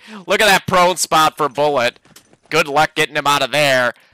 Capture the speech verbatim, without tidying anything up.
Look at that prone spot for Bullet. Good luck getting him out of there.